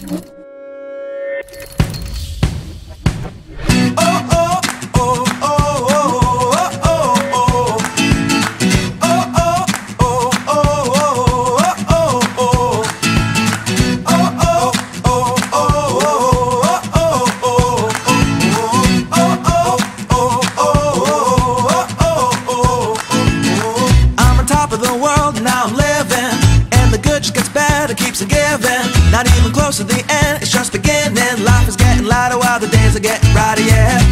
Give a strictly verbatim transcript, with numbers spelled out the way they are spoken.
Not even close to the end, it's just beginning. Life is getting lighter while the days are getting brighter, yeah.